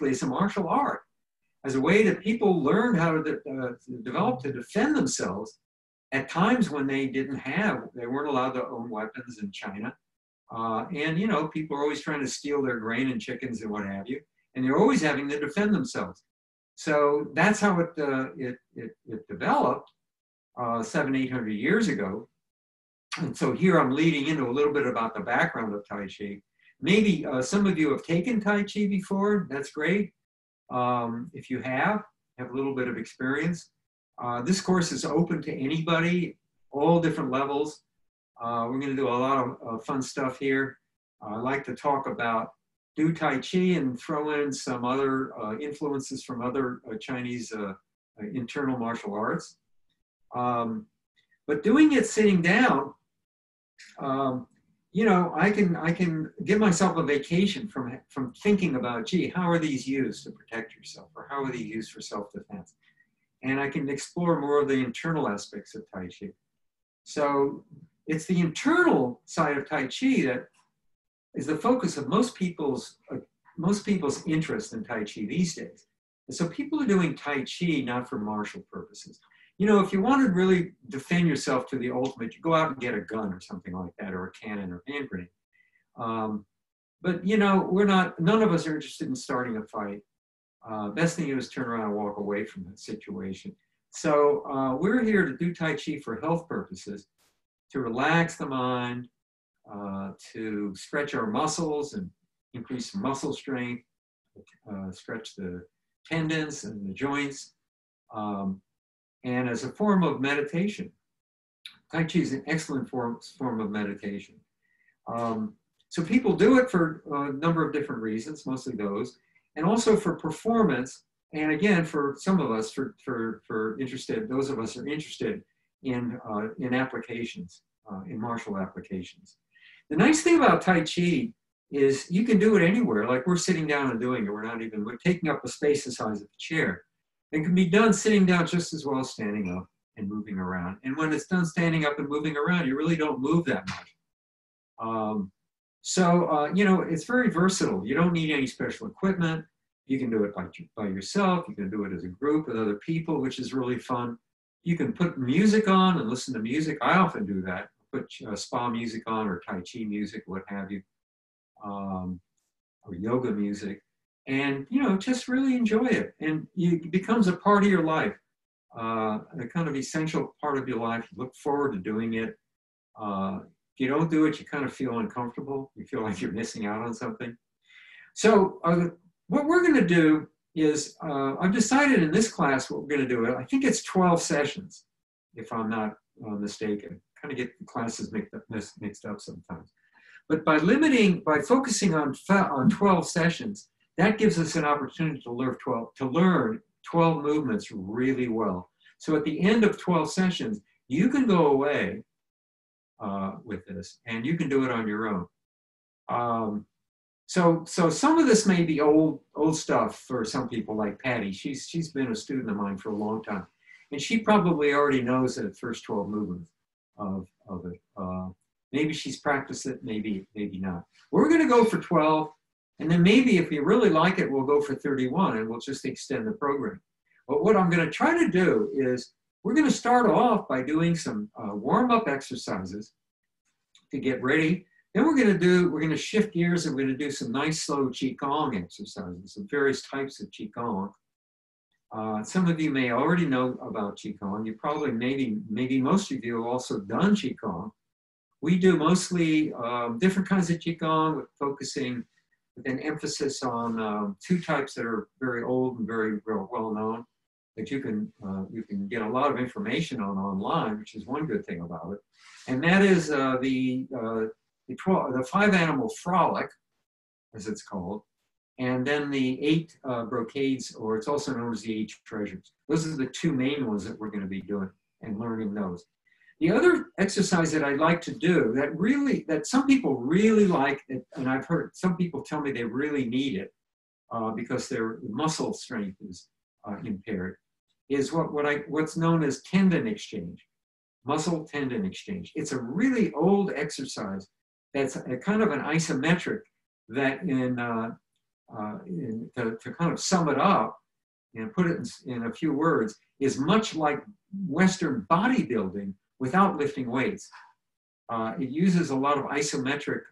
basically it's a martial art as a way that people learned how to develop to defend themselves at times when they weren't allowed to own weapons in China. And, you know, people are always trying to steal their grain and chickens and what have you. And they're always having to defend themselves. So that's how it developed 700-800 years ago. And so here I'm leading into a little bit about the background of Tai Chi. Maybe some of you have taken Tai Chi before. That's great. If you have a little bit of experience. This course is open to anybody, all different levels. We're going to do a lot of fun stuff here. I like to talk about do Tai Chi and throw in some other influences from other Chinese internal martial arts. But doing it sitting down, you know, I can give myself a vacation from thinking about, gee, how are these used to protect yourself, or how are they used for self-defense? And I can explore more of the internal aspects of Tai Chi. So it's the internal side of Tai Chi that is the focus of most people's interest in Tai Chi these days. And so people are doing Tai Chi not for martial purposes. You know, if you want to really defend yourself to the ultimate, you go out and get a gun or something like that, or a cannon or hand grenade. But you know, none of us are interested in starting a fight. Best thing to do is turn around and walk away from that situation. So we're here to do Tai Chi for health purposes, to relax the mind, to stretch our muscles and increase muscle strength, stretch the tendons and the joints, and as a form of meditation. Tai Chi is an excellent form of meditation. So people do it for a number of different reasons, mostly those, and also for performance. And again, for some of us, those of us who are interested in applications, in martial applications. The nice thing about Tai Chi is you can do it anywhere. Like we're sitting down and doing it. We're taking up a space the size of a chair. It can be done sitting down just as well as standing up and moving around. And when it's done standing up and moving around, you really don't move that much. You know, it's very versatile. You don't need any special equipment. You can do it by yourself. You can do it as a group with other people, which is really fun. You can put music on and listen to music. I often do that. Put spa music on, or Tai Chi music, what have you, or yoga music. And, you know, just really enjoy it. And it becomes a part of your life, a kind of essential part of your life. You look forward to doing it. If you don't do it, you kind of feel uncomfortable. You feel like you're missing out on something. So what we're going to do is, I've decided in this class what we're going to do. I think it's 12 sessions, if I'm not mistaken. Kind of get the classes mixed up sometimes. But by focusing on 12 sessions, that gives us an opportunity to learn 12 movements really well. So at the end of 12 sessions, you can go away with this, and you can do it on your own. So some of this may be old stuff for some people, like Patty. She's been a student of mine for a long time, and she probably already knows the first 12 movements of it. Maybe she's practiced it, maybe not. We're going to go for 12. And then maybe if you really like it, we'll go for 31 and we'll just extend the program. But what I'm going to try to do is we're going to start off by doing some warm-up exercises to get ready. Then we're going to shift gears, and we're going to do some nice slow Qigong exercises, some various types of Qigong. Some of you may already know about Qigong. You probably, maybe most of you have also done Qigong. We do mostly different kinds of Qigong, with an emphasis on two types that are very old and very well known, that you can get a lot of information on online, which is one good thing about it. And that is the 5-animal frolic, as it's called, and then the 8 brocades, or it's also known as the 8 treasures. Those are the 2 main ones that we're going to be doing and learning those. The other exercise that I like to do that some people really like, and I've heard some people tell me they really need it because their muscle strength is impaired, is what's known as tendon exchange, muscle tendon exchange. It's a really old exercise that's a kind of an isometric that in to kind of sum it up and put it in a few words, is much like Western bodybuilding without lifting weights. It uses a lot of isometric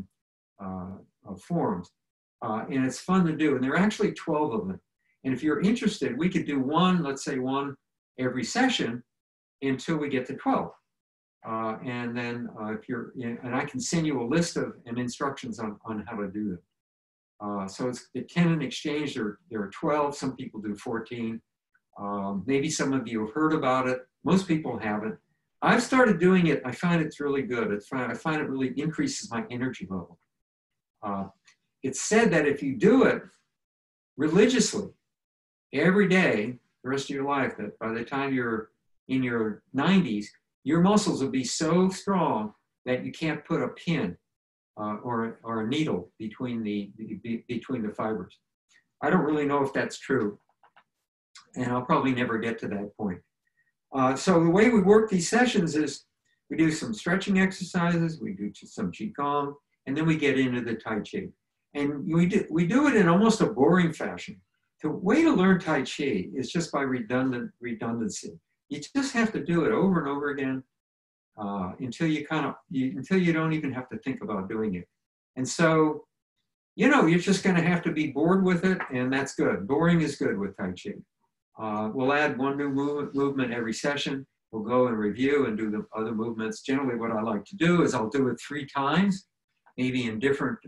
forms, and it's fun to do. And there are actually 12 of them. And if you're interested, we could do one, let's say one every session until we get to 12. And then if you're, and I can send you a list of and instructions on how to do them. So it's the Kennan Exchange, there are 12, some people do 14. Maybe some of you have heard about it. Most people haven't. I've started doing it. I find it's really good. I find it really increases my energy level. It's said that if you do it religiously every day, the rest of your life, that by the time you're in your 90s, your muscles will be so strong that you can't put a pin or a needle between the fibers. I don't really know if that's true, and I'll probably never get to that point. So the way we work these sessions is we do some stretching exercises, we do some Qigong, and then we get into the Tai Chi. And we do it in almost a boring fashion. The way to learn Tai Chi is just by redundancy. You just have to do it over and over again until you don't even have to think about doing it. And so, you're just going to have to be bored with it, and that's good. Boring is good with Tai Chi. We'll add one new movement every session. We'll go and review and do the other movements. Generally, what I like to do is I'll do it 3 times, maybe in different,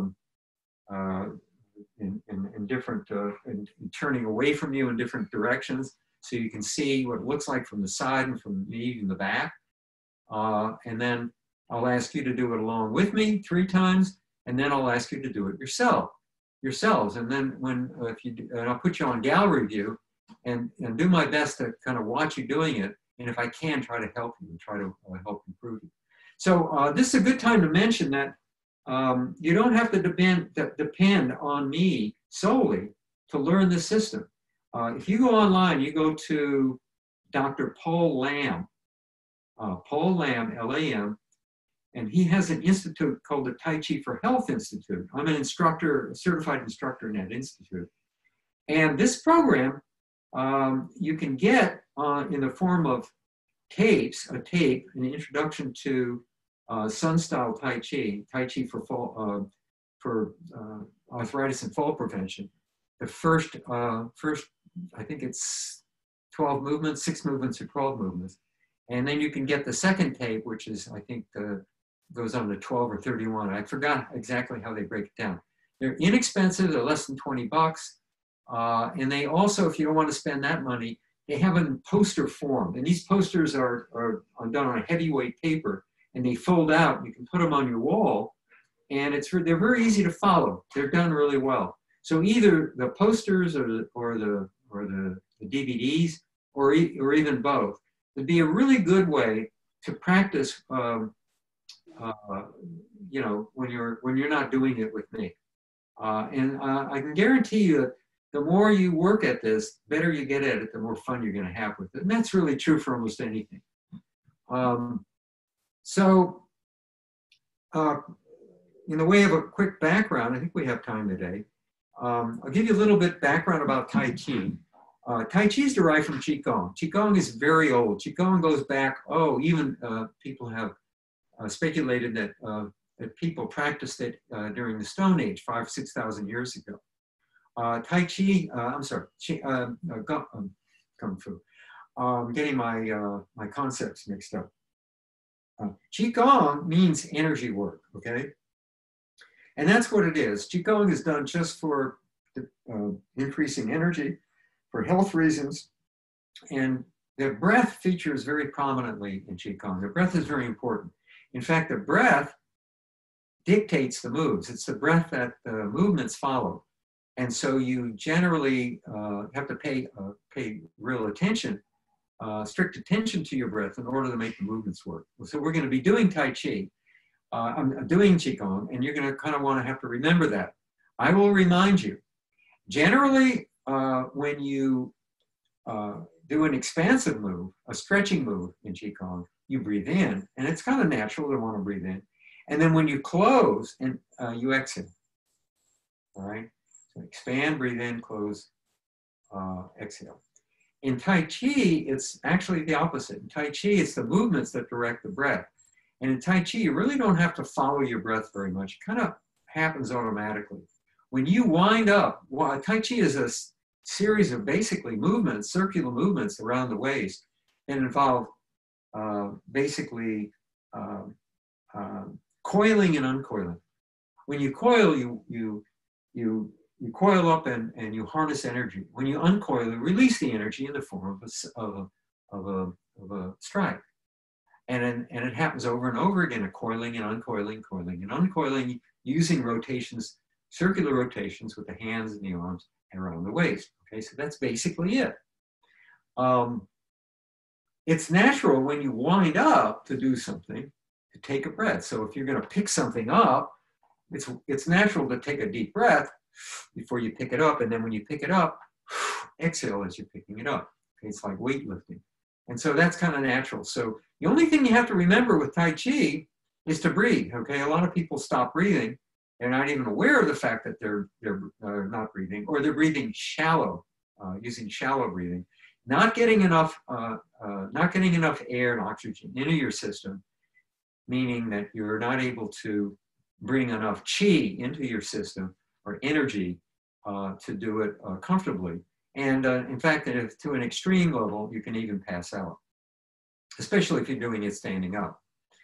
in turning away from you in different directions, so you can see what it looks like from the side and from even the back. And then I'll ask you to do it along with me 3 times, and then I'll ask you to do it yourselves. And then and I'll put you on gallery view and do my best to kind of watch you doing it. And if I can, try to help you and try to help improve you. So this is a good time to mention that you don't have to depend on me solely to learn this system. If you go online, you go to Dr. Paul Lam, L-A-M, and he has an institute called the Tai Chi for Health Institute. I'm an instructor, a certified instructor in that institute. And this program you can get in the form of tapes, an introduction to Sun-style Tai Chi for arthritis and fall prevention. The first, I think it's 12 movements, 6 movements or 12 movements. And then you can get the second tape, which is, I think, goes on to 12 or 31. I forgot exactly how they break it down. They're inexpensive, they're less than 20 bucks. And they also, if you don't want to spend that money, they have a poster form. And these posters are done on a heavyweight paper, and they fold out. You can put them on your wall, and they're very easy to follow. They're done really well. So either the posters or the DVDs or even both would be a really good way to practice. When you're not doing it with me, and I can guarantee you that the more you work at this, the better you get at it, the more fun you're going to have with it. And that's really true for almost anything. In the way of a quick background, I think we have time today. I'll give you a little bit background about Tai Chi. Tai Chi is derived from Qigong. Qigong is very old. Qigong goes back, even people have speculated that people practiced it during the Stone Age, 5,000 to 6,000 years ago. Tai Chi, Kung Fu. I'm getting my concepts mixed up. Qigong means energy work, okay? And that's what it is. Qigong is done just for increasing energy, for health reasons. And the breath features very prominently in Qigong. The breath is very important. In fact, the breath dictates the moves. It's the breath that the movements follow. And so you generally have to pay real attention, strict attention to your breath in order to make the movements work. So we're going to be doing Tai Chi. I'm doing Qigong, and you're going to kind of want to have to remember that. I will remind you. Generally, when you do an expansive move, a stretching move in Qigong, you breathe in, and it's kind of natural to want to breathe in. And then when you close, and you exhale. All right? So expand, breathe in, close, exhale. In Tai Chi, it's actually the opposite. In Tai Chi, it's the movements that direct the breath. And in Tai Chi, you really don't have to follow your breath very much. It kind of happens automatically. When you wind up, well, Tai Chi is a series of basically movements, circular movements around the waist that involve basically coiling and uncoiling. When you coil, you coil up and you harness energy. When you uncoil, you release the energy in the form of a strike. And it happens over and over again, a coiling and uncoiling, coiling and uncoiling, using rotations, circular rotations with the hands and the arms and around the waist. Okay, so that's basically it. It's natural when you wind up to do something to take a breath. So if you're going to pick something up, it's natural to take a deep breath before you pick it up. And then when you pick it up, exhale as you're picking it up. Okay, it's like weightlifting. And so that's kind of natural. So the only thing you have to remember with Tai Chi is to breathe. Okay, a lot of people stop breathing. They're not even aware of the fact that they're not breathing, or they're breathing shallow, using shallow breathing, not getting enough air and oxygen into your system, meaning that you're not able to bring enough chi into your system or energy to do it comfortably. And in fact, to an extreme level, you can even pass out, especially if you're doing it standing up.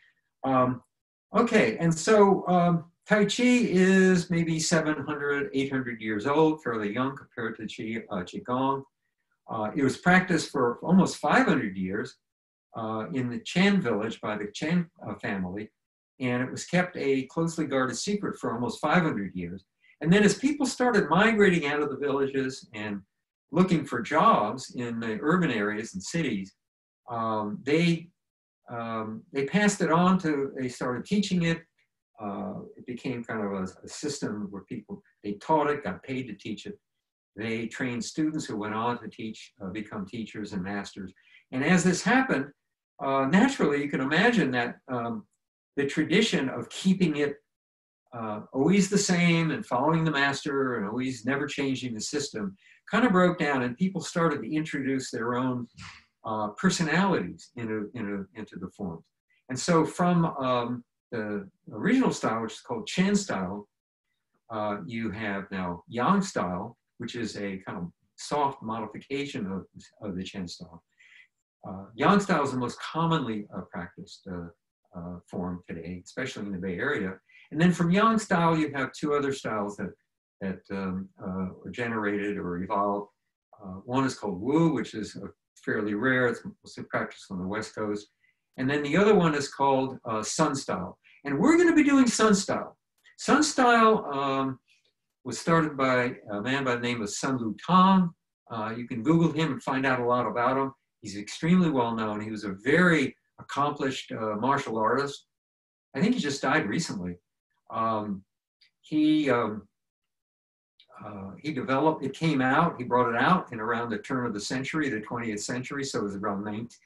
Okay, and so Tai Chi is maybe 700, 800 years old, fairly young compared to Qigong. It was practiced for almost 500 years in the Chan village by the Chan family, and it was kept a closely guarded secret for almost 500 years. And then as people started migrating out of the villages and looking for jobs in the urban areas and cities, they passed it on to, they started teaching it. It became kind of a system where they taught it, got paid to teach it. They trained students who went on to teach, become teachers and masters. And as this happened, naturally, you can imagine that the tradition of keeping it always the same and following the master and always never changing the system kind of broke down, and people started to introduce their own personalities into the forms. And so from the original style, which is called Chen style, you have now Yang style, which is a kind of soft modification of the Chen style. Yang style is the most commonly practiced form today, especially in the Bay Area. And then from Yang style, you have two other styles that were generated or evolved. One is called Wu, which is fairly rare. It's mostly practiced on the West Coast. And then the other one is called Sun style. And we're going to be doing Sun style. Sun style was started by a man by the name of Sun Lutang. You can Google him and find out a lot about him. He's extremely well known. He was a very accomplished martial artist. I think he just died recently. He developed, it came out, he brought it out in around the turn of the century, the 20th century, so it was around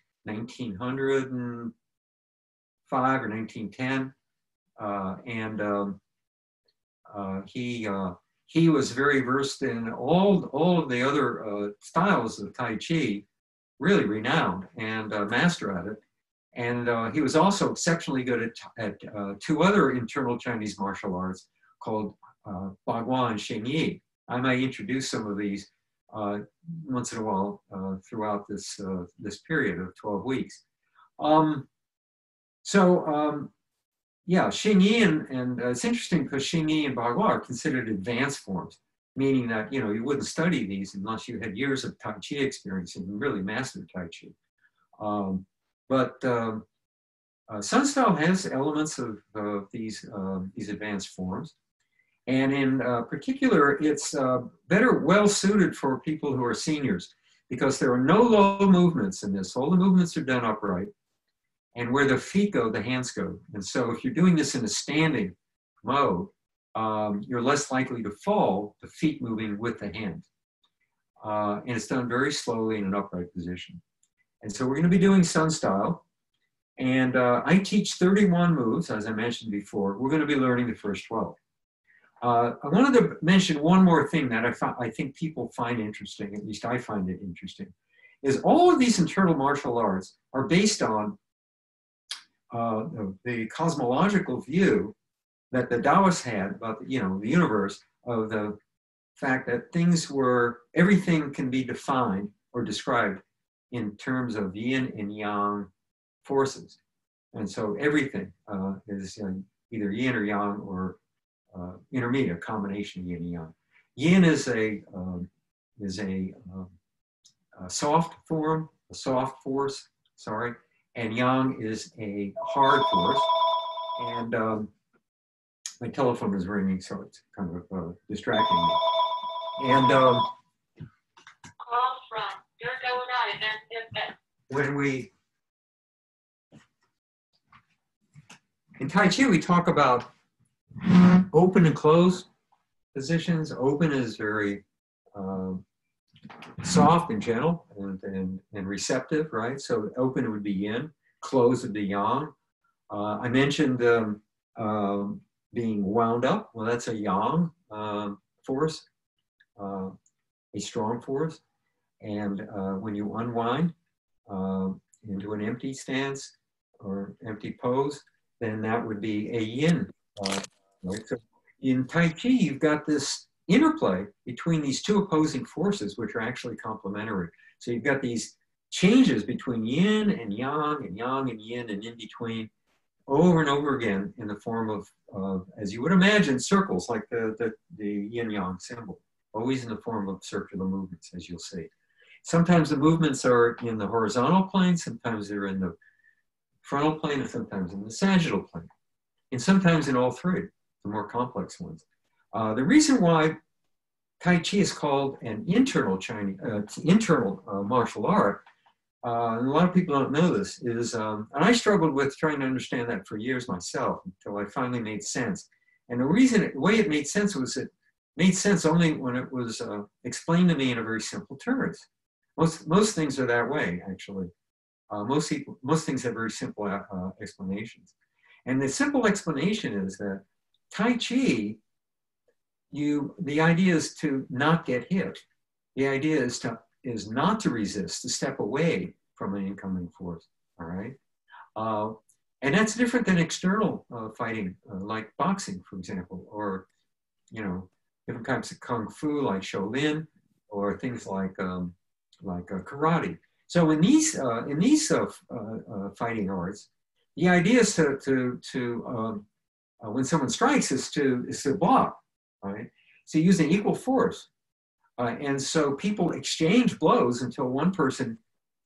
1905 or 1910. He was very versed in all of the other styles of Tai Chi, really renowned and master at it. And he was also exceptionally good at two other internal Chinese martial arts called Bagua and Xing Yi. I might introduce some of these once in a while throughout this period of 12 weeks. Yeah, Xing Yi and it's interesting because Xing Yi and Bagua are considered advanced forms, meaning that you wouldn't study these unless you had years of Tai Chi experience and really mastered Tai Chi. Sun style has elements of these advanced forms. And in particular, it's well suited for people who are seniors because there are no low movements in this. All the movements are done upright. And where the feet go, the hands go. And so if you're doing this in a standing mode, you're less likely to fall, the feet moving with the hands. And it's done very slowly in an upright position. And so we're going to be doing Sun style. And I teach 31 moves, as I mentioned before. We're going to be learning the first 12. I wanted to mention one more thing that I think people find interesting, at least I find it interesting, is all of these internal martial arts are based on the cosmological view that the Taoists had about the universe, of the fact that everything can be defined or described in terms of yin and yang forces. And so everything is either yin or yang, or intermediate, combination of yin and yang. Yin is a soft form, a soft force, sorry, and yang is a hard force. And my telephone is ringing, so it's kind of distracting me. And in Tai Chi, we talk about open and closed positions. Open is very soft and gentle and receptive, right? So open would be yin, closed would be yang. I mentioned being wound up. Well, that's a yang force, a strong force. And when you unwind into an empty stance or empty pose, then that would be a yin. Right? So in Tai Chi, you've got this interplay between these two opposing forces, which are actually complementary. So you've got these changes between yin and yang and yin, and in between, over and over again, in the form of as you would imagine, circles, like the yin-yang symbol, always in the form of circular movements, as you'll see. Sometimes the movements are in the horizontal plane, sometimes they're in the frontal plane, and sometimes in the sagittal plane, and sometimes in all three, the more complex ones. The reason why Tai Chi is called an internal martial art, and a lot of people don't know this, is, and I struggled with trying to understand that for years myself until I finally made sense. And the way it made sense was it made sense only when it was explained to me in a very simple terms. Most things are that way, actually. Most things have very simple explanations. And the simple explanation is that Tai Chi, the idea is to not get hit. The idea is not to resist, to step away from an incoming force, all right? And that's different than external fighting, like boxing, for example, or, different kinds of kung fu, like Shaolin, or things like karate. So in these fighting arts, the idea is to when someone strikes is to block, right? So using equal force. And so people exchange blows until one person,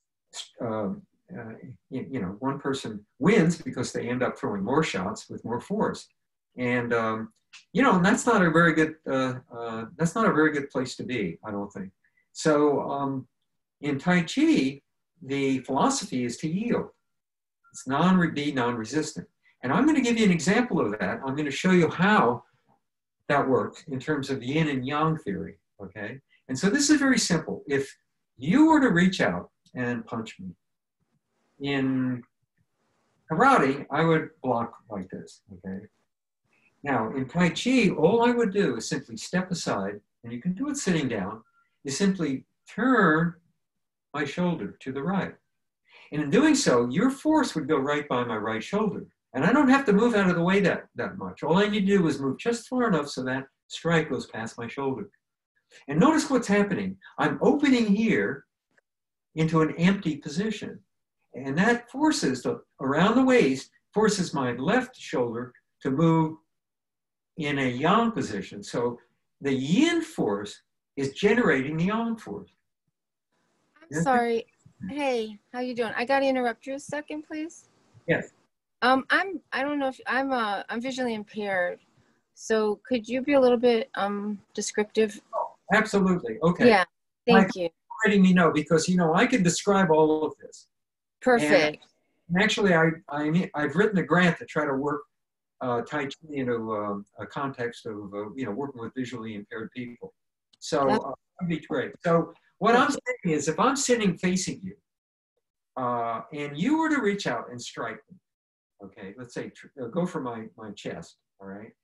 one person wins because they end up throwing more shots with more force. And, and that's not a very good place to be, I don't think. So in Tai Chi, the philosophy is to yield. It's be non-resistant. And I'm going to give you an example of that. I'm going to show you how that works in terms of yin and yang theory, okay? And so this is very simple. If you were to reach out and punch me, in karate, I would block like this, okay? Now, in Tai Chi, all I would do is simply step aside, and you can do it sitting down, is simply turn my shoulder to the right. And in doing so, your force would go right by my right shoulder. And I don't have to move out of the way that much. All I need to do is move just far enough so that strike goes past my shoulder. And notice what's happening. I'm opening here into an empty position. And that forces, around the waist, forces my left shoulder to move in a yang position. So the yin force is generating the yang force. I'm sorry. Hey, how you doing? I got to interrupt you a second, please. Yes. I don't know if I'm visually impaired. So could you be a little bit descriptive? Oh, absolutely. Okay. Yeah. Thank you. Letting me know, because I can describe all of this. Perfect. And actually, I've written a grant to try to work Tai Chi into a context of working with visually impaired people. So that'd be great. So what I'm saying is, if I'm sitting facing you, and you were to reach out and strike me, okay, let's say go for my chest, all right?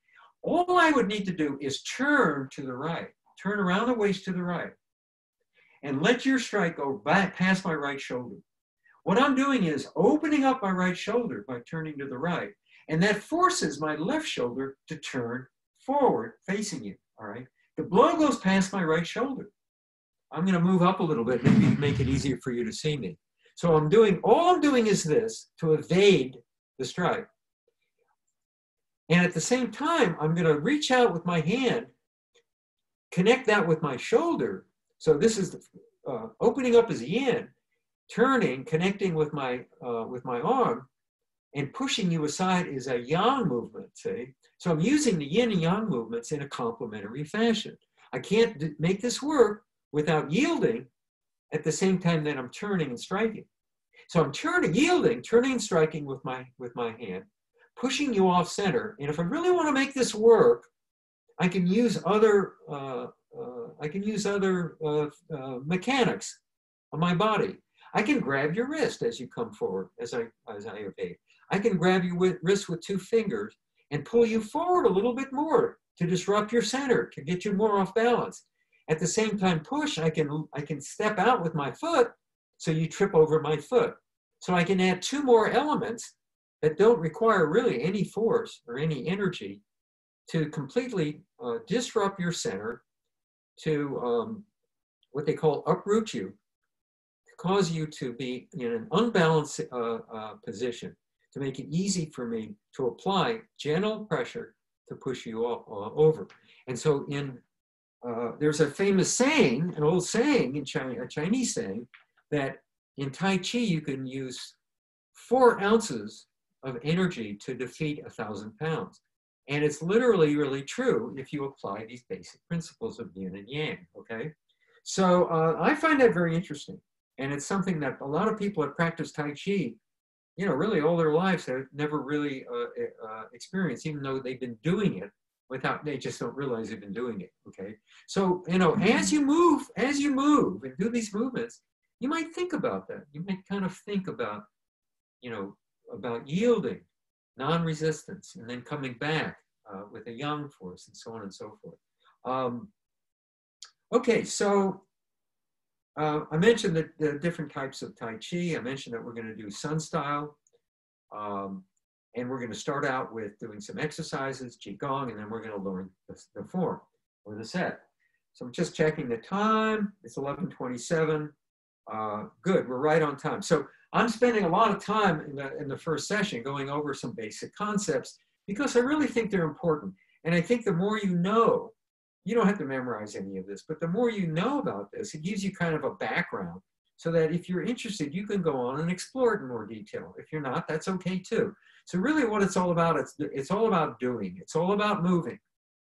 All I would need to do is turn to the right, turn around the waist to the right, and let your strike go back past my right shoulder. What I'm doing is opening up my right shoulder by turning to the right, and that forces my left shoulder to turn forward, facing you, all right? The blow goes past my right shoulder. I'm going to move up a little bit, maybe to make it easier for you to see me. So all I'm doing is this to evade the strike. And at the same time, I'm going to reach out with my hand, connect that with my shoulder. So this is opening up as a yin, turning, connecting with my arm, and pushing you aside is a yang movement, see? So I'm using the yin and yang movements in a complementary fashion. I can't make this work without yielding at the same time that I'm turning and striking. So I'm yielding, turning and striking with my hand, pushing you off center. And if I really want to make this work, I can use other mechanics of my body. I can grab your wrist as you come forward, as I evade. I can grab your wrist with 2 fingers and pull you forward a little bit more to disrupt your center, to get you more off balance. At the same time, push, I can step out with my foot so you trip over my foot. So I can add 2 more elements that don't require really any force or any energy to completely disrupt your center, to what they call uproot you, to cause you to be in an unbalanced position, to make it easy for me to apply gentle pressure to push you over. And so there's a famous saying, an old saying in China, a Chinese saying, that in Tai Chi you can use 4 ounces of energy to defeat 1,000 pounds. And it's literally really true if you apply these basic principles of yin and yang, okay? So I find that very interesting. And it's something that a lot of people that practice Tai Chi, you know, really all their lives have never really experienced, even though they've been doing it they just don't realize they've been doing it, okay? So, you know, as you move and do these movements, you might think about that. You might kind of think about, you know, about yielding, non-resistance, and then coming back with a yang force and so on and so forth. Okay, so I mentioned the different types of Tai Chi. I mentioned that we're going to do Sun style. And we're going to start out with doing some exercises, Qigong, and then we're going to learn the form or the set. So I'm just checking the time. It's 11:27. Good, we're right on time. So I'm spending a lot of time in the first session going over some basic concepts because I really think they're important. And I think the more you know, you don't have to memorize any of this, but the more you know about this, it gives you kind of a background so that if you're interested, you can go on and explore it in more detail. If you're not, that's okay too. So really what it's all about, it's all about doing. It's all about moving.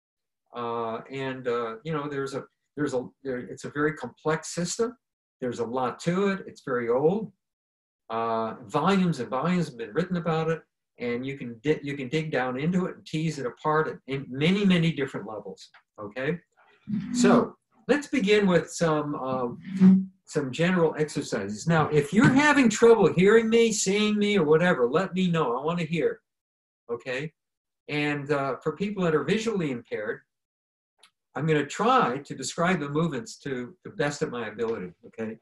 You know, it's a very complex system. There's a lot to it. It's very old. Volumes and volumes have been written about it, and you can dig down into it and tease it apart in many, many different levels, okay? So let's begin with some general exercises. Now, if you're having trouble hearing me, seeing me, or whatever, let me know. I want to hear, okay? And for people that are visually impaired, I'm going to try to describe the movements to the best of my ability, okay?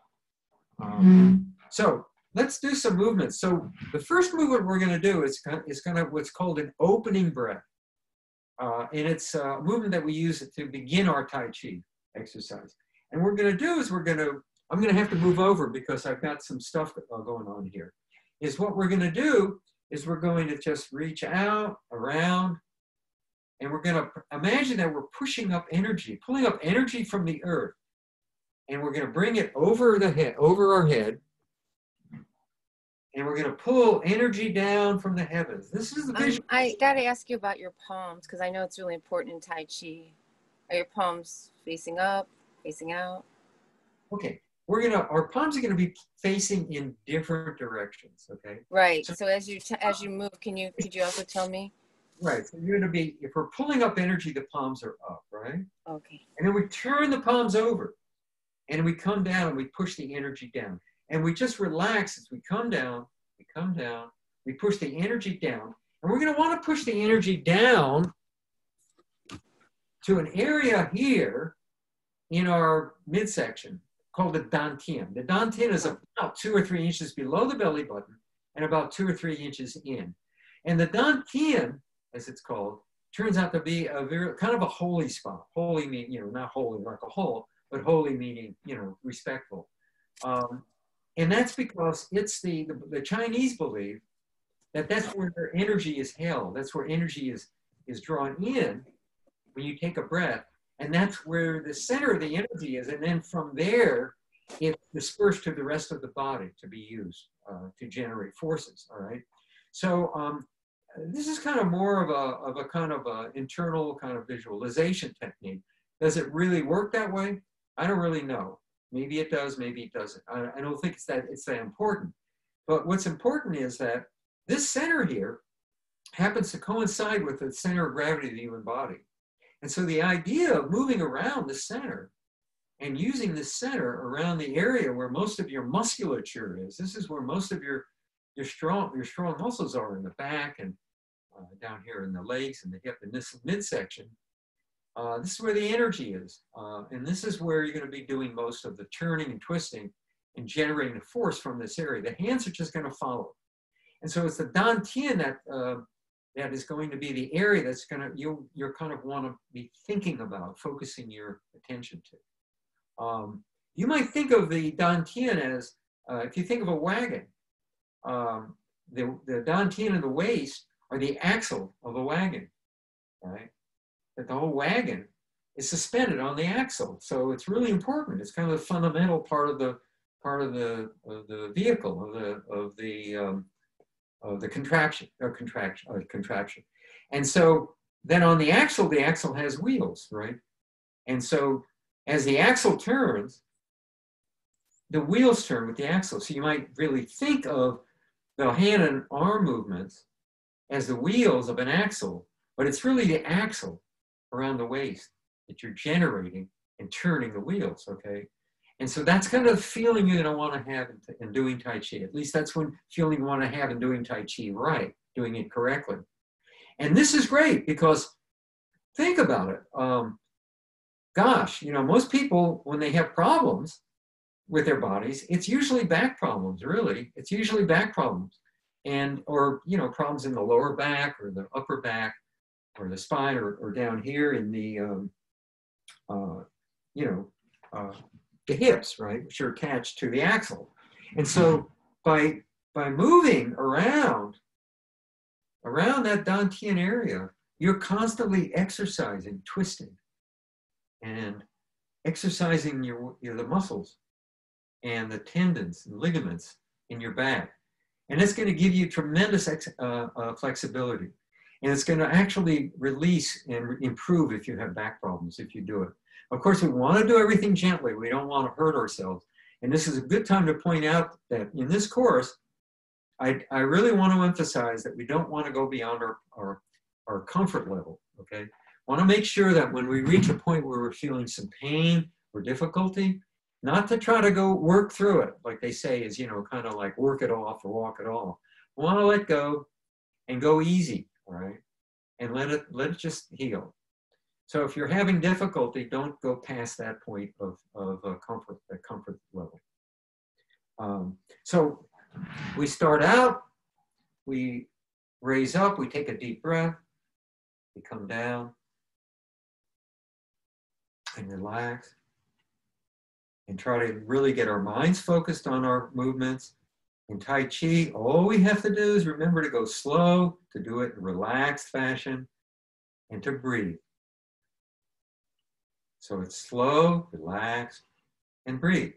So let's do some movements. So the first movement we're going to do is kind of what's called an opening breath. And it's a movement that we use to begin our Tai Chi exercise. And what we're going to do is I'm going to have to move over because I've got some stuff going on here. What we're going to do is we're going to just reach out, around, and we're going to imagine that we're pushing up energy, pulling up energy from the earth. And we're going to bring it over our head. And we're going to pull energy down from the heavens. This is the vision. I got to ask you about your palms because I know it's really important in Tai Chi. Are your palms facing up, facing out? Okay. Our palms are going to be facing in different directions, okay? Right. So as you move, could you also tell me? Right. So you're going to be, if we're pulling up energy, the palms are up, right? Okay. And then we turn the palms over and we come down and we push the energy down. And we just relax as we come down, we push the energy down. And we're going to want to push the energy down to an area here in our midsection called the dantian. The dantian is about 2 or 3 inches below the belly button and about 2 or 3 inches in. And the dantian, as it's called, turns out to be a very kind of a holy spot. Holy meaning, you know, not holy like a hole, but holy meaning, you know, respectful. And that's because it's the Chinese believe that that's where their energy is held. That's where energy is drawn in when you take a breath. And that's where the center of the energy is. And then from there, it's dispersed to the rest of the body to be used to generate forces, all right? So this is kind of more of a kind of a internal kind of visualization technique. Does it really work that way? I don't really know. Maybe it does, maybe it doesn't. I don't think it's that important. But what's important is that this center here happens to coincide with the center of gravity of the human body. And so the idea of moving around the center and using this center around the area where most of your musculature is, this is where most of your strong muscles are in the back and down here in the legs and the hip and this midsection. This is where the energy is. And this is where you're going to be doing most of the turning and twisting and generating the force from this area. The hands are just going to follow. And so it's the dantian that is going to be the area that's going to, you're kind of want to be thinking about, focusing your attention to. You might think of the dantian as, if you think of a wagon, the dantian and the waist are the axle of a wagon, right? That the whole wagon is suspended on the axle. So it's really important. It's kind of the fundamental part of the vehicle, of the contraption. And so then on the axle has wheels, right? And so as the axle turns, the wheels turn with the axle. So you might really think of the hand and arm movements as the wheels of an axle, but it's really the axle around the waist that you're generating and turning the wheels, okay? And so that's kind of the feeling you're gonna wanna have in doing Tai Chi. At least that's one feeling you wanna have in doing Tai Chi right, doing it correctly. And this is great because think about it. Gosh, you know, most people, when they have problems with their bodies, it's usually back problems, really. It's usually back problems. Or, you know, problems in the lower back or the upper back or the spine or down here in the, the hips, right, which are attached to the axle. And so by moving around that dantian area, you're constantly exercising, twisting, and exercising the muscles and the tendons and ligaments in your back. And it's going to give you tremendous flexibility. And it's going to actually release and improve if you have back problems, if you do it. Of course, we want to do everything gently. We don't want to hurt ourselves. And this is a good time to point out that in this course, I really want to emphasize that we don't want to go beyond our comfort level, okay? Want to make sure that when we reach a point where we're feeling some pain or difficulty, not to try to go work through it, like they say is, you know, kind of like work it off or walk it off. We want to let go and go easy, all right? And let it just heal. So if you're having difficulty, don't go past that point of comfort, the comfort level. So we start out, we raise up, we take a deep breath, we come down and relax and try to really get our minds focused on our movements. In Tai Chi, all we have to do is remember to go slow, to do it in a relaxed fashion, and to breathe. So it's slow, relaxed, and breathe.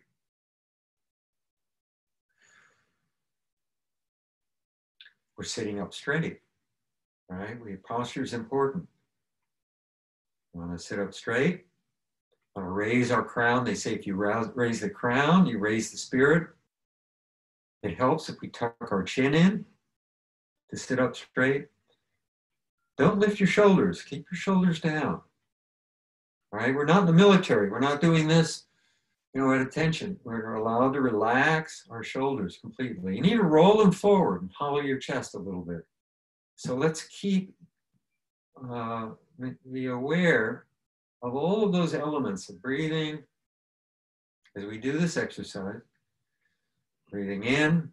We're sitting up straight, right? Posture is important. We want to sit up straight. We want to raise our crown. They say if you raise the crown, you raise the spirit. It helps if we tuck our chin in to sit up straight. Don't lift your shoulders. Keep your shoulders down. All right, we're not in the military. We're not doing this, you know, at attention. We're allowed to relax our shoulders completely. You need to roll them forward and hollow your chest a little bit. So let's keep be aware of all of those elements of breathing as we do this exercise. Breathing in,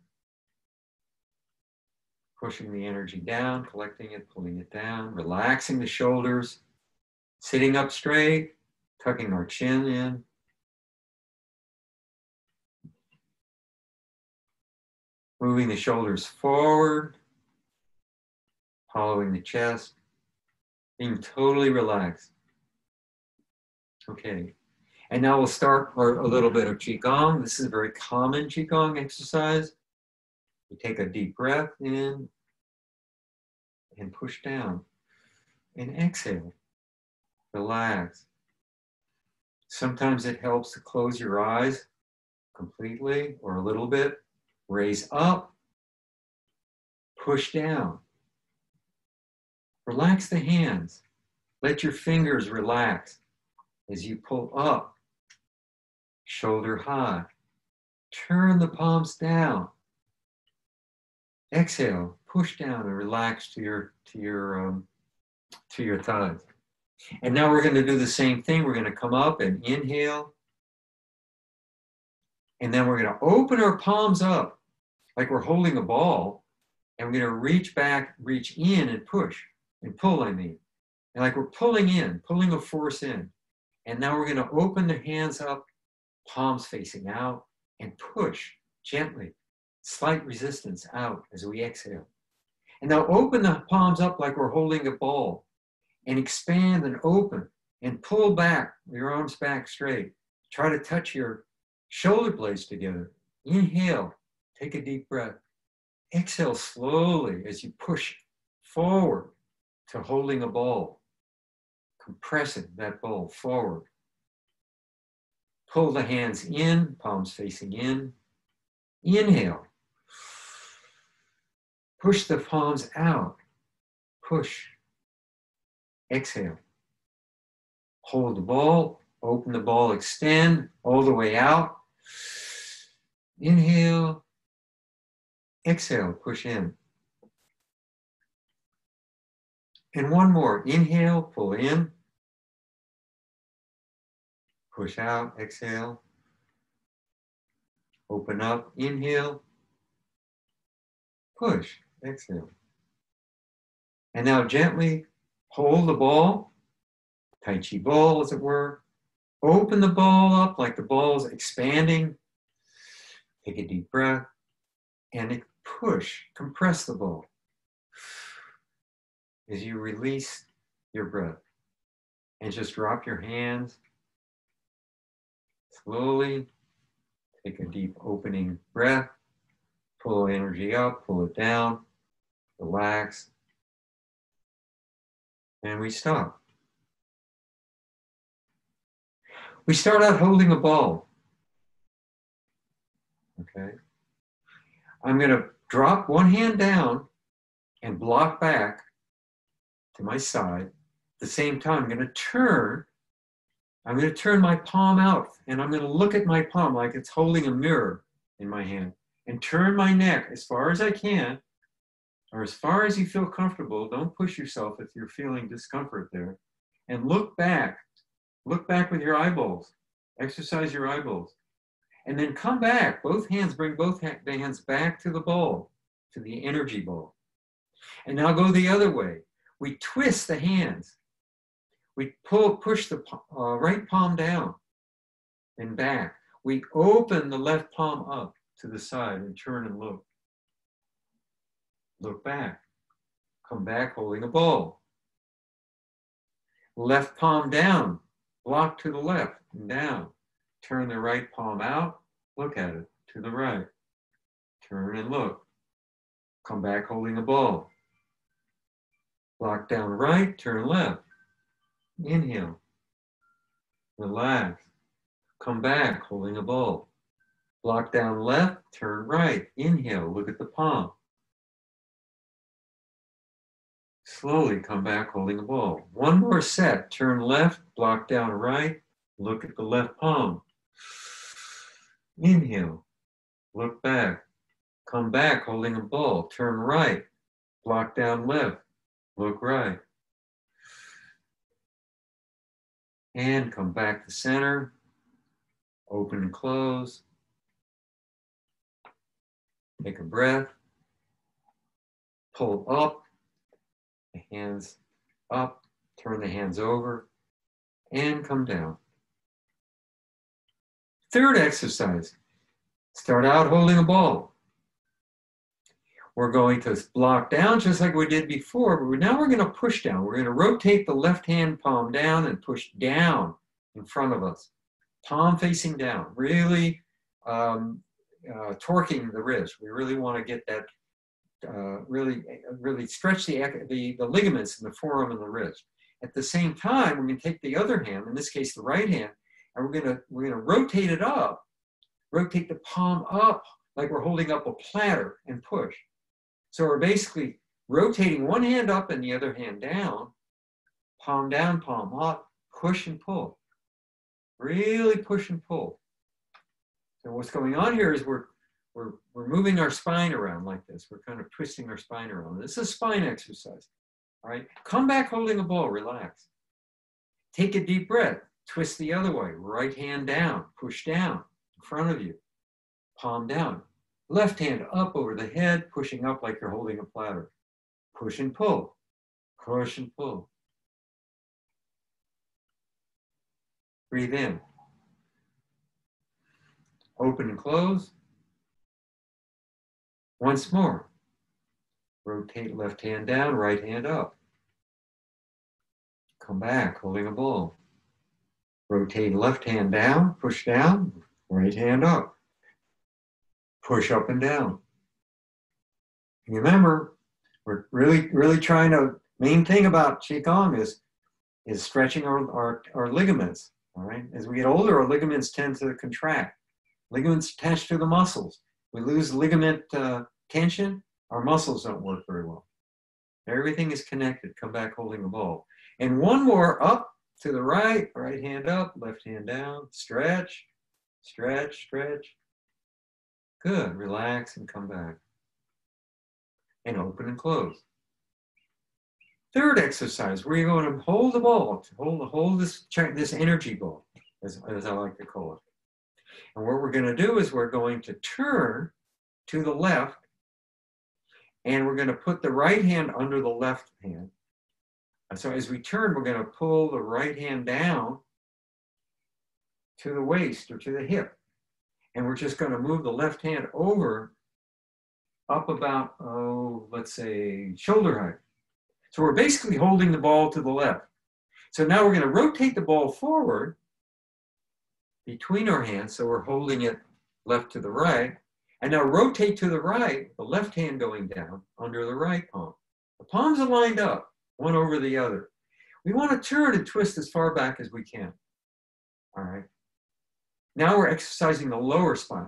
pushing the energy down, collecting it, pulling it down, relaxing the shoulders, sitting up straight, tucking our chin in. Moving the shoulders forward, hollowing the chest, being totally relaxed. Okay, and now we'll start a little bit of Qigong. This is a very common Qigong exercise. You take a deep breath in and push down and exhale. Relax. Sometimes it helps to close your eyes completely or a little bit. Raise up, push down. Relax the hands. Let your fingers relax as you pull up, shoulder high. Turn the palms down. Exhale, push down and relax to your thighs. And now we're going to do the same thing. We're going to come up and inhale. And then we're going to open our palms up like we're holding a ball. And we're going to reach back, reach in and push and pull, I mean. And like we're pulling in, pulling a force in. And now we're going to open the hands up, palms facing out, and push gently, slight resistance out as we exhale. And now open the palms up like we're holding a ball and expand and open and pull back, your arms back straight. Try to touch your shoulder blades together. Inhale, take a deep breath. Exhale slowly as you push forward to holding a ball. Compressing that ball forward. Pull the hands in, palms facing in. Inhale. Push the palms out. Push. Exhale. Hold the ball, open the ball, extend all the way out. Inhale. Exhale, push in. And one more. Inhale, pull in. Push out, exhale. Open up, inhale. Push, exhale. And now gently hold the ball, Tai Chi ball as it were. Open the ball up like the ball is expanding. Take a deep breath and push, compress the ball as you release your breath. And just drop your hands. Slowly take a deep opening breath. Pull energy up, pull it down, relax. And we stop. We start out holding a ball. Okay. I'm going to drop one hand down and block back to my side. At the same time, I'm going to turn my palm out and I'm going to look at my palm like it's holding a mirror in my hand and turn my neck as far as I can or as far as you feel comfortable. Don't push yourself if you're feeling discomfort there. And look back. Look back with your eyeballs. Exercise your eyeballs. And then come back. Both hands, bring both hands back to the ball, to the energy ball. And now go the other way. We twist the hands. We push the right palm down and back. We open the left palm up to the side and turn and look. Look back. Come back holding a ball. Left palm down. Block to the left and down. Turn the right palm out. Look at it to the right. Turn and look. Come back holding a ball. Block down right. Turn left. Inhale. Relax. Come back holding a ball. Block down left. Turn right. Inhale. Look at the palm. Slowly come back holding a ball. One more set. Turn left, block down right, look at the left palm. Inhale, look back, come back holding a ball. Turn right, block down left, look right. and come back to center. Open and close. Take a breath. Pull up, the hands up, turn the hands over, and come down. Third exercise, start out holding a ball. We're going to block down just like we did before, but now we're going to push down. We're going to rotate the left hand palm down and push down in front of us. Palm facing down, really torquing the wrist. We really want to get that, really stretch the ligaments in the forearm and the wrist. At the same time, we're going to take the other hand, in this case the right hand, and we're going to rotate it up, rotate the palm up like we're holding up a platter and push. So we're basically rotating one hand up and the other hand down, palm down, palm up, push and pull. Really push and pull. So what's going on here is we're moving our spine around like this. We're kind of twisting our spine around. This is a spine exercise. All right, come back holding a ball, relax. Take a deep breath, twist the other way. Right hand down, push down in front of you. Palm down. Left hand up over the head, pushing up like you're holding a platter. Push and pull. Push and pull. Breathe in. Open and close. Once more. Rotate left hand down, right hand up. Come back, holding a ball. Rotate left hand down, push down, right hand up. Push up and down. Remember, we're really trying to, main thing about Qigong is stretching our ligaments, all right? As we get older, our ligaments tend to contract. Ligaments attached to the muscles. We lose ligament tension, our muscles don't work very well. Everything is connected. Come back holding the ball. And one more, up to the right, right hand up, left hand down, stretch, stretch, stretch. Good, relax and come back. And open and close. Third exercise, where you're going to hold the ball, hold this energy ball, as I like to call it. And what we're going to do is we're going to turn to the left, and we're going to put the right hand under the left hand. And so as we turn, we're going to pull the right hand down to the waist or to the hip. And we're just going to move the left hand over up about, let's say, shoulder height. So we're basically holding the ball to the left. So now we're going to rotate the ball forward between our hands. So we're holding it left to the right. And now rotate to the right, the left hand going down under the right palm. The palms are lined up, one over the other. We want to turn and twist as far back as we can. All right. Now we're exercising the lower spine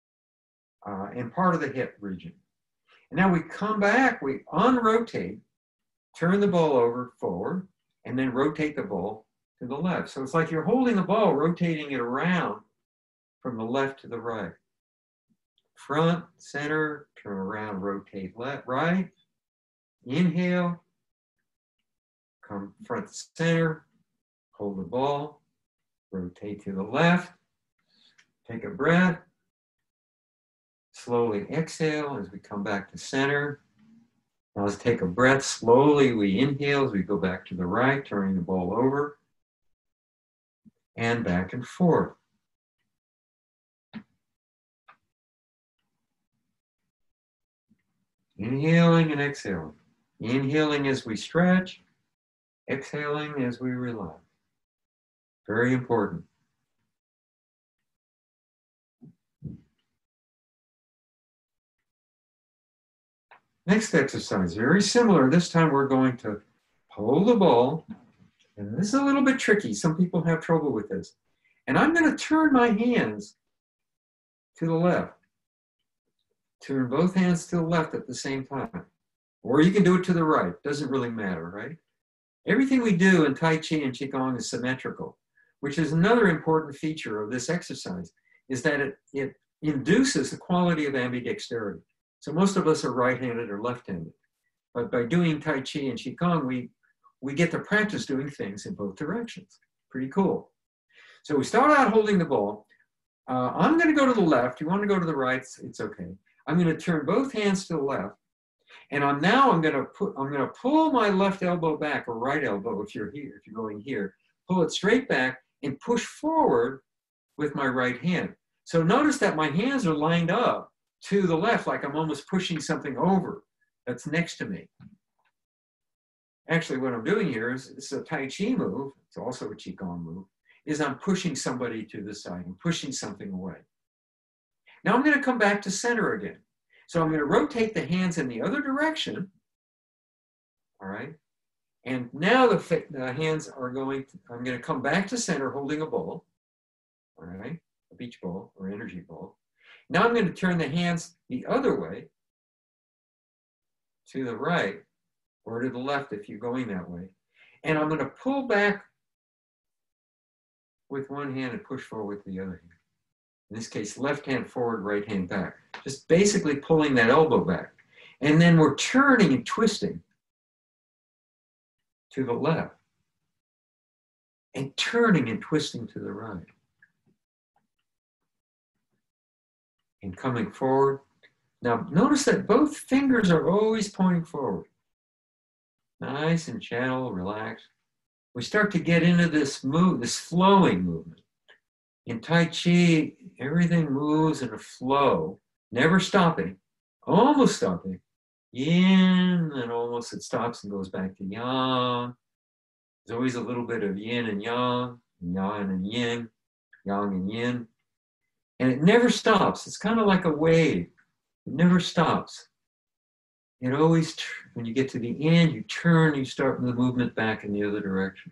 and part of the hip region. And now we come back, we unrotate, turn the ball over forward, and then rotate the ball to the left. So it's like you're holding the ball, rotating it around from the left to the right. Front, center, turn around, rotate left, right. Inhale, come front to center, hold the ball, rotate to the left. Take a breath. Slowly exhale as we come back to center. Now let's take a breath. Slowly we inhale as we go back to the right, turning the ball over. And back and forth. Inhaling and exhaling. Inhaling as we stretch. Exhaling as we relax. Very important. Next exercise, very similar. This time we're going to hold the ball. And this is a little bit tricky. Some people have trouble with this. And I'm going to turn my hands to the left. Turn both hands to the left at the same time. Or you can do it to the right. Doesn't really matter, right? Everything we do in Tai Chi and Qigong is symmetrical, which is another important feature of this exercise, is that it induces the quality of ambidexterity. So most of us are right-handed or left-handed. But by doing Tai Chi and Qigong, we get to practice doing things in both directions. Pretty cool. So we start out holding the ball. I'm going to go to the left. You want to go to the right? It's okay. I'm going to turn both hands to the left. And I'm going to pull my left elbow back, or right elbow if you're here, if you're going here. Pull it straight back and push forward with my right hand. So notice that my hands are lined up to the left, like I'm almost pushing something over that's next to me. Actually, what I'm doing here is it's a Tai Chi move. It's also a Qigong move. Is I'm pushing somebody to the side. I'm pushing something away. Now I'm going to come back to center again. So I'm going to rotate the hands in the other direction. All right. And now the hands are I'm going to come back to center holding a ball. All right. A beach ball or energy ball. Now I'm going to turn the hands the other way to the right or to the left if you're going that way. And I'm going to pull back with one hand and push forward with the other hand. In this case, left hand forward, right hand back. Just basically pulling that elbow back. And then we're turning and twisting to the left. And turning and twisting to the right. And coming forward. Now, notice that both fingers are always pointing forward. Nice and gentle, relaxed. We start to get into this flowing movement. In Tai Chi, everything moves in a flow, never stopping, almost stopping. Yin, and almost it stops and goes back to yang. There's always a little bit of yin and yang and yin, yang and yin. And it never stops. It's kind of like a wave. It never stops. It always, when you get to the end, you turn, you start the movement back in the other direction.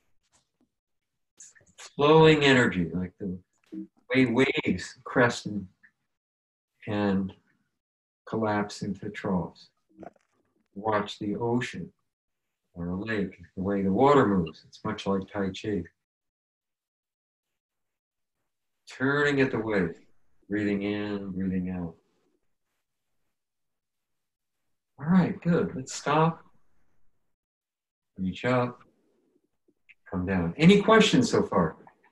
Flowing energy, like the way waves crest and collapse into troughs. Watch the ocean or a lake, the way the water moves. It's much like Tai Chi. Turning at the wave, breathing in, breathing out. All right, good. Let's stop. Reach up. Come down. Any questions so far?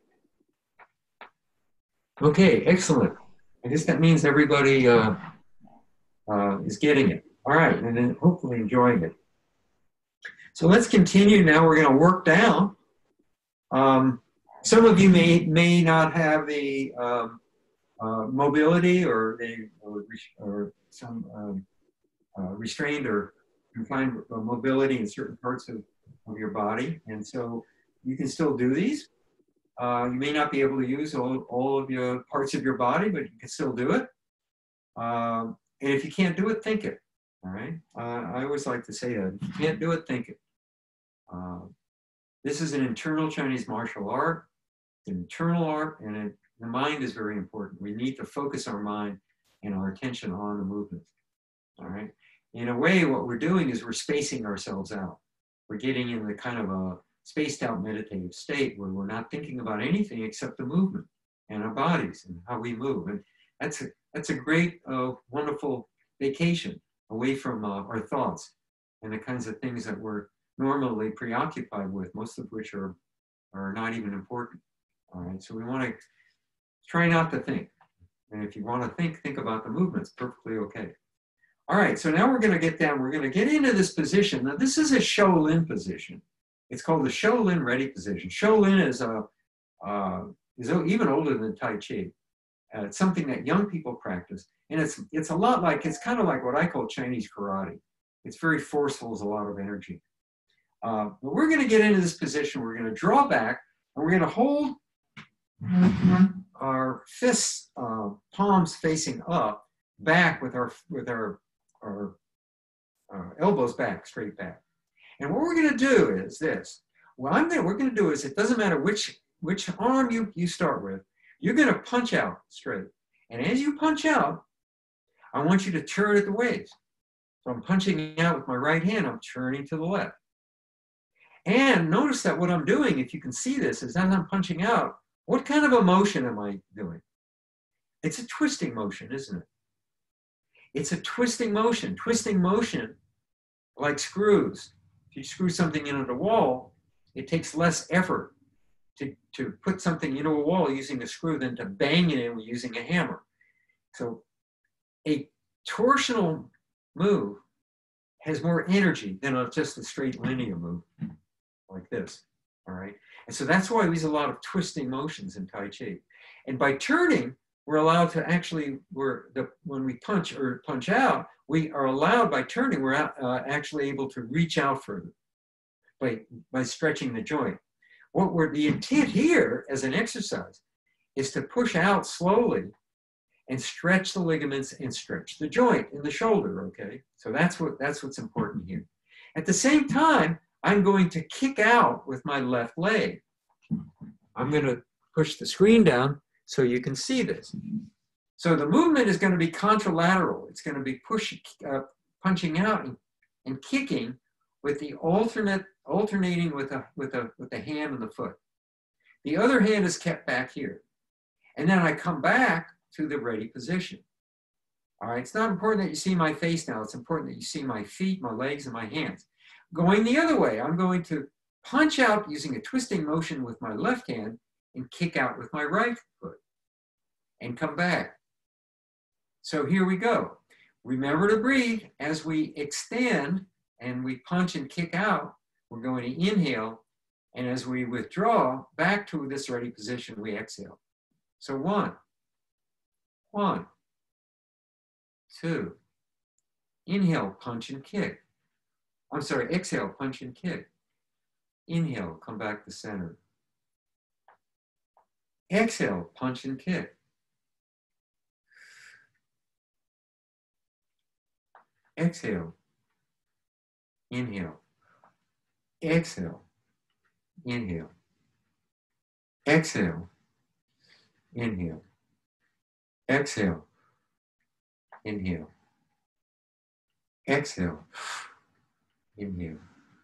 Okay, excellent. I guess that means everybody is getting it. All right, and then hopefully enjoying it. So let's continue now. We're going to work down. Some of you may not have the mobility or some restrained or confined mobility in certain parts of your body, and so you can still do these. You may not be able to use all of your parts of your body, but you can still do it. And if you can't do it, think it. All right. I always like to say that. If you can't do it, think it. This is an internal Chinese martial art. It's an internal art, and the mind is very important. We need to focus our mind and our attention on the movement. All right. In a way, what we're doing is we're spacing ourselves out. We're getting in the kind of a spaced out meditative state where we're not thinking about anything except the movement and our bodies and how we move. And that's a great, wonderful vacation away from our thoughts and the kinds of things that we're normally preoccupied with, most of which are not even important. All right, so we want to try not to think. And if you want to think about the movements, perfectly okay. All right, so now we're going to get down. We're going to get into this position. Now, this is a Shaolin position. It's called the Shaolin Ready position. Shaolin is even older than Tai Chi. It's something that young people practice. And it's a lot like, it's kind of like what I call Chinese karate. It's very forceful, it's a lot of energy. But we're going to get into this position. We're going to draw back, and we're going to hold our fists, palms facing up, back with our elbows back, straight back. And what we're going to do is this. We're going to do is, it doesn't matter which arm you start with, you're going to punch out straight. And as you punch out, I want you to turn at the waves. So I'm punching out with my right hand, I'm turning to the left. And notice that what I'm doing, if you can see this, is as I'm punching out, what kind of a motion am I doing? It's a twisting motion, isn't it? It's a twisting motion. Twisting motion, like screws. If you screw something into the wall, it takes less effort to put something into a wall using a screw than to bang it in using a hammer. So a torsional move has more energy than just a straight linear move like this, all right? And so that's why we use a lot of twisting motions in Tai Chi. And by turning, we're allowed to actually, when we punch or punch out, we are allowed by turning, we're actually able to reach out further by stretching the joint. The intent here as an exercise is to push out slowly and stretch the ligaments and stretch the joint in the shoulder, okay? So that's what's important here. At the same time, I'm going to kick out with my left leg. I'm going to push the screen down so you can see this. So the movement is going to be contralateral. It's going to be punching out and kicking with the alternating with the hand and the foot. The other hand is kept back here. And then I come back to the ready position. All right, it's not important that you see my face now. It's important that you see my feet, my legs, and my hands. Going the other way, I'm going to punch out using a twisting motion with my left hand and kick out with my right foot and come back. So here we go. Remember to breathe as we extend and we punch and kick out. We're going to inhale, and as we withdraw back to this ready position, we exhale. So 1, 2. Inhale, punch and kick. I'm sorry, exhale, punch and kick. Inhale, come back to center. Exhale, punch and kick. Exhale, inhale. Exhale, inhale. Exhale, inhale. Exhale, inhale. Exhale, inhale.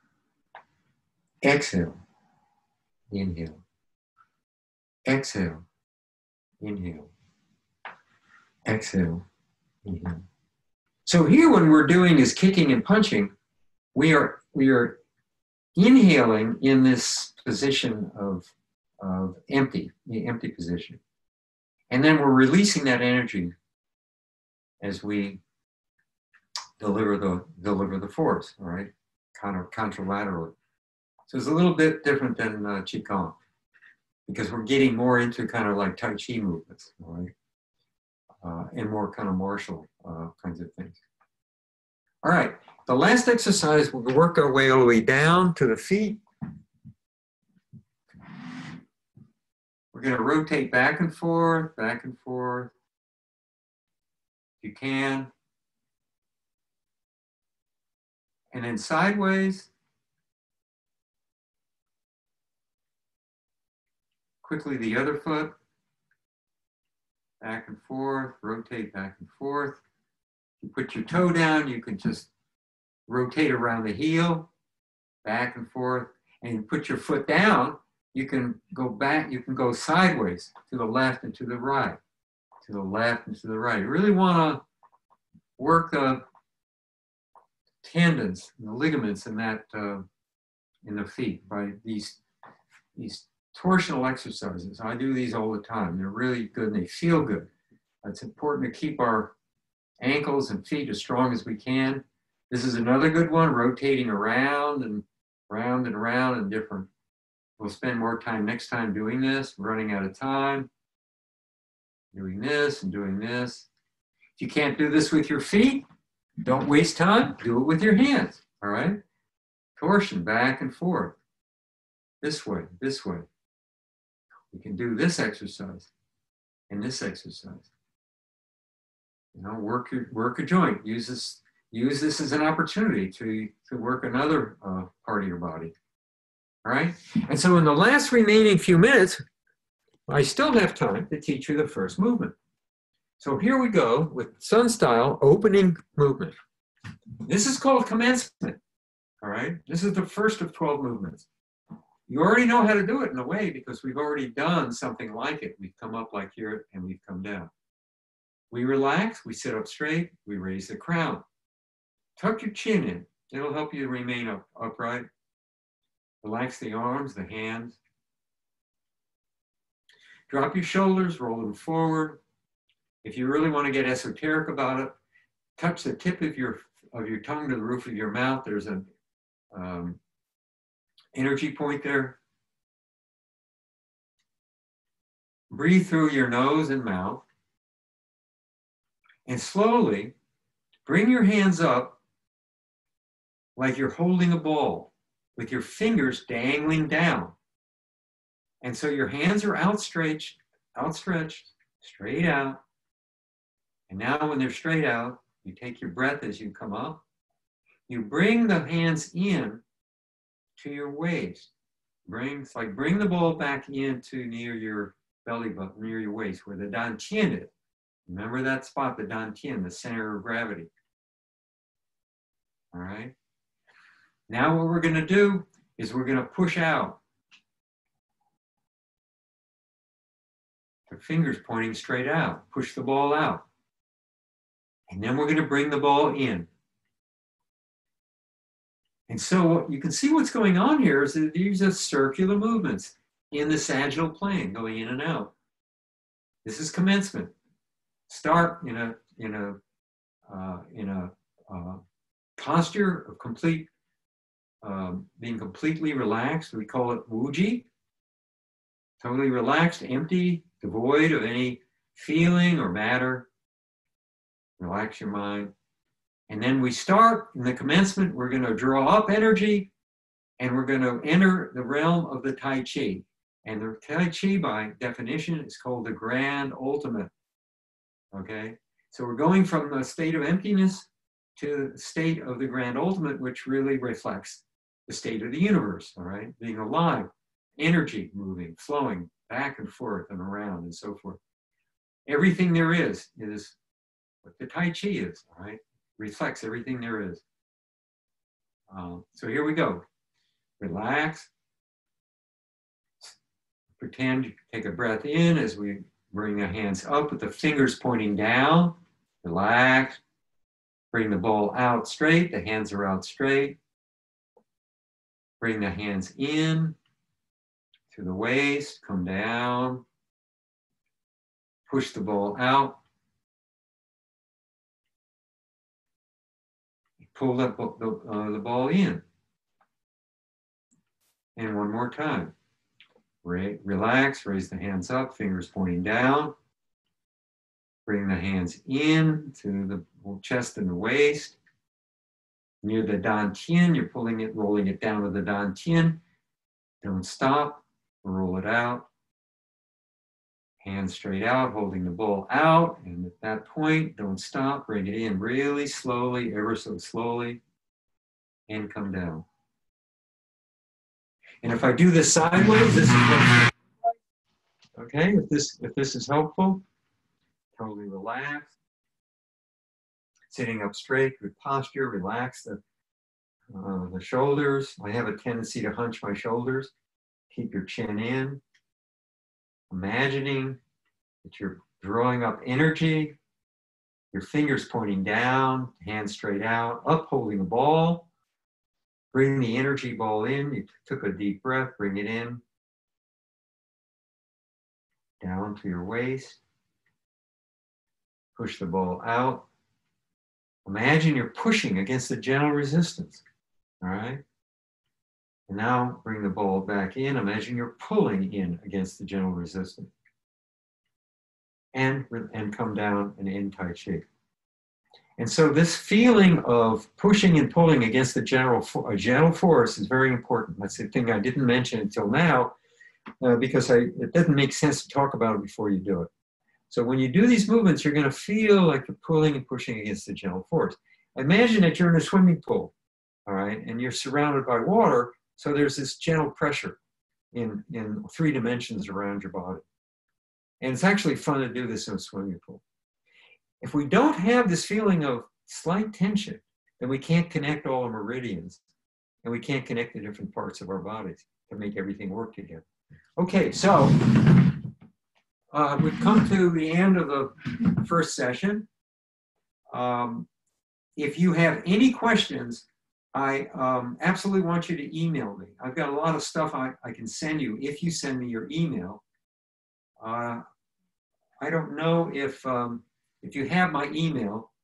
Exhale, inhale. Exhale, inhale. Exhale, inhale. So here when we're doing is kicking and punching, we are inhaling in this position of empty, the empty position. And then we're releasing that energy as we deliver the force, all right? Kind of contralaterally. So it's a little bit different than Qigong because we're getting more into kind of like Tai Chi movements, all right? And more kind of martial kinds of things. All right, the last exercise, we'll work our way all the way down to the feet. We're going to rotate back and forth, if you can. And then sideways. Quickly the other foot. Back and forth, rotate back and forth. You put your toe down, you can just rotate around the heel, back and forth. And you put your foot down, you can go back, you can go sideways to the left and to the right, to the left and to the right. You really want to work the tendons and the ligaments in that in the feet by these torsional exercises. I do these all the time. They're really good and they feel good. It's important to keep our ankles and feet as strong as we can. This is another good one, rotating around and round and around and different. We'll spend more time next time doing this. We're running out of time. Doing this and doing this. If you can't do this with your feet, don't waste time. Do it with your hands, all right? Torsion, back and forth. This way, this way. We can do this exercise and this exercise. You know, work a joint. Use this as an opportunity to work another part of your body. All right? And so in the last remaining few minutes, I still have time to teach you the first movement. So here we go with Sun style opening movement. This is called commencement. All right? This is the first of 12 movements. You already know how to do it in a way because we've already done something like it. We've come up like here and we've come down. We relax, we sit up straight, we raise the crown. Tuck your chin in. It'll help you remain upright. Relax the arms, the hands. Drop your shoulders, roll them forward. If you really want to get esoteric about it, touch the tip of your tongue to the roof of your mouth. There's an energy point there. Breathe through your nose and mouth. And slowly bring your hands up like you're holding a ball with your fingers dangling down. And so your hands are outstretched, straight out. And now when they're straight out, you take your breath as you come up. You bring the hands in to your waist. Bring the ball back into near your belly button, near your waist, where the dantian is. Remember that spot, the dantian, the center of gravity. All right? Now what we're going to do is we're going to push out. The fingers pointing straight out. Push the ball out. And then we're going to bring the ball in. And so you can see what's going on here is that these are circular movements in the sagittal plane, going in and out. This is commencement. Start in a posture of complete, being completely relaxed. We call it wuji. Totally relaxed, empty, devoid of any feeling or matter. Relax your mind. And then we start in the commencement, we're going to draw up energy and we're going to enter the realm of the Tai Chi. And the Tai Chi, by definition, is called the grand ultimate. Okay? So we're going from the state of emptiness to the state of the grand ultimate, which really reflects the state of the universe, all right? Being alive, energy moving, flowing back and forth and around and so forth. Everything there is what the Tai Chi is, all right? Reflects everything there is. So here we go. Relax. Pretend you take a breath in as we bring the hands up with the fingers pointing down. Relax. Bring the ball out straight. The hands are out straight. Bring the hands in to the waist. Come down. Push the ball out. Pull the ball in. And one more time. Relax, raise the hands up, fingers pointing down. Bring the hands in to the chest and the waist. Near the dantian, you're pulling it, rolling it down to the dantian. Don't stop, roll it out. Hands straight out, holding the ball out. And at that point, don't stop, bring it in really slowly, ever so slowly, and come down. And if I do this sideways, this is what, okay, if this is helpful, totally relax. Sitting up straight, good posture, relax the shoulders. I have a tendency to hunch my shoulders. Keep your chin in. Imagining that you're drawing up energy, your fingers pointing down, hands straight out, up holding the ball. Bring the energy ball in. You took a deep breath, bring it in. Down to your waist. Push the ball out. Imagine you're pushing against the gentle resistance. All right? And now bring the ball back in. Imagine you're pulling in against the gentle resistance. And come down and in Tai Chi. And so this feeling of pushing and pulling against the gentle force is very important. That's the thing I didn't mention until now, because it doesn't make sense to talk about it before you do it. So when you do these movements, you're going to feel like you're pulling and pushing against the gentle force. Imagine that you're in a swimming pool, all right, and you're surrounded by water, so there's this gentle pressure in 3 dimensions around your body. And it's actually fun to do this in a swimming pool. If we don't have this feeling of slight tension, then we can't connect all the meridians, and we can't connect the different parts of our bodies to make everything work together. Okay, so we've come to the end of the first session. If you have any questions, I absolutely want you to email me. I've got a lot of stuff I can send you if you send me your email. I don't know if you have my email,